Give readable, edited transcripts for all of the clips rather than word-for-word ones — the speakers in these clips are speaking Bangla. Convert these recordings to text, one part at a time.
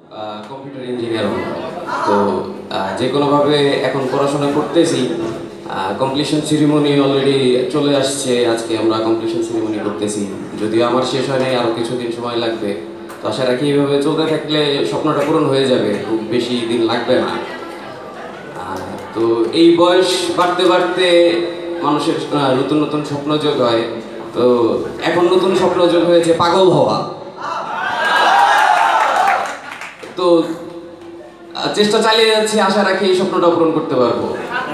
কম্পিউটার ইঞ্জিনিয়ার হব। তো যে কোনোভাবে এখন পড়াশোনা করতেছি। কমপ্লিশন সেরিমনি অলরেডি চলে আসছে, আজকে আমরা কমপ্লিশন সেরিমনি করতেছি। যদিও আমার শেষ হয় নাই, আরও কিছুদিন সময় লাগবে। তো আশা রাখি এইভাবে চলতে থাকলে স্বপ্নটা পূরণ হয়ে যাবে, খুব বেশি দিন লাগবে না। তো এই বয়স বাড়তে বাড়তে মানুষের নতুন নতুন স্বপ্ন যোগ হয়। তো এখন নতুন স্বপ্ন যোগ হয়েছে পাগল হওয়া। তো চেষ্টা চালিয়ে যাচ্ছি, আশা রাখি এই স্বপ্নটা পূরণ করতে পারবো।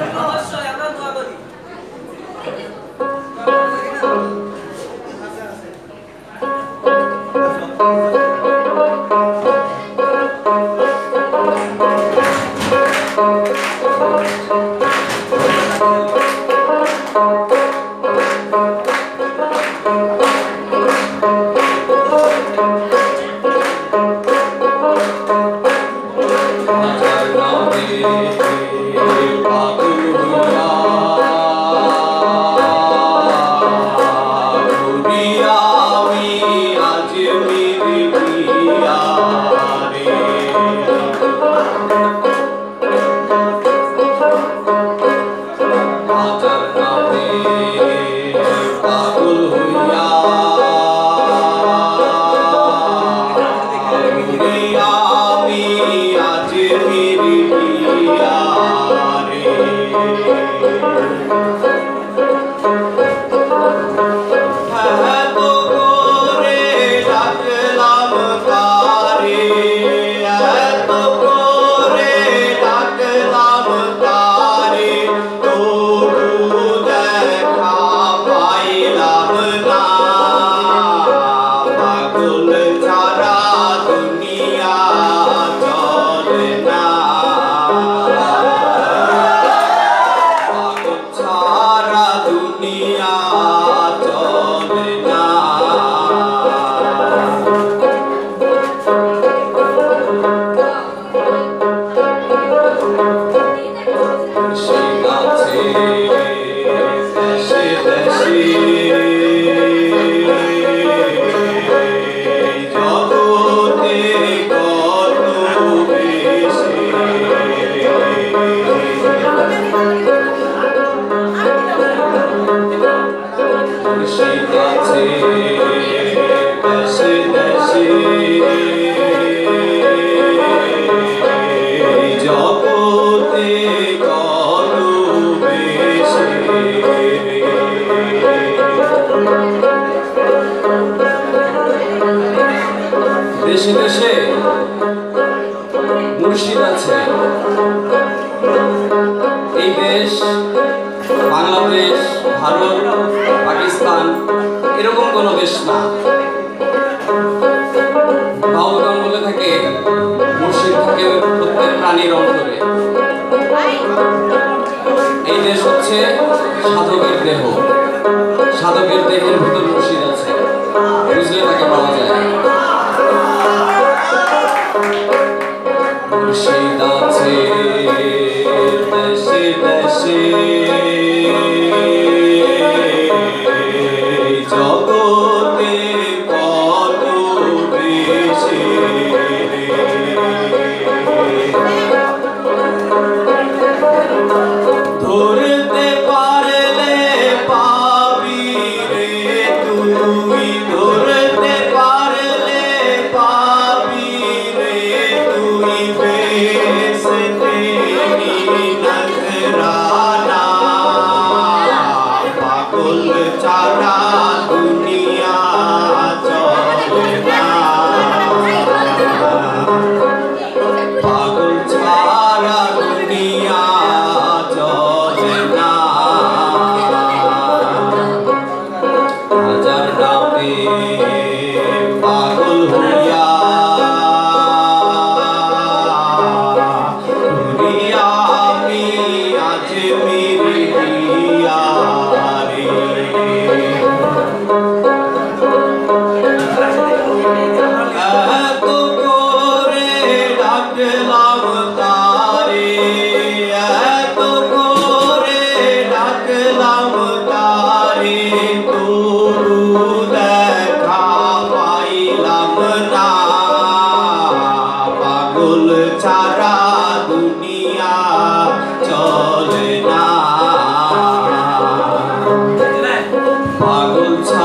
দেশে দেশে মুর্শিদ আছে। এই দেশ বাংলাদেশ, ভারত, পাকিস্তান এরকম কোনো দেশ না। বাউলগণ বলে থাকে মুর্শিদ থাকে প্রত্যেক প্রাণীর অন্তরে। এই দেশ হচ্ছে সাধকের দেহ, সাধকের দেহের ভিতর মুর্শিদ আছে, বুঝলে তাকে পাওয়া যায়। মুর্শিদ আছে দেশে দেশে, জগতে কত বেশি। ধরতে পারলে পাবি রে তুই, ধরতে পারলে পাবি রে তুই বেসতে নজরানা। পাগল ছাড়া দুনিয়া চলে না, পাগল ছাড়া দুনিয়া চলে না। হাজার নামে পাগল হইয়া ঘুরি আমি আজ পাগল ছাড়া দুনিয়া চলে না, পাগল ছাড়া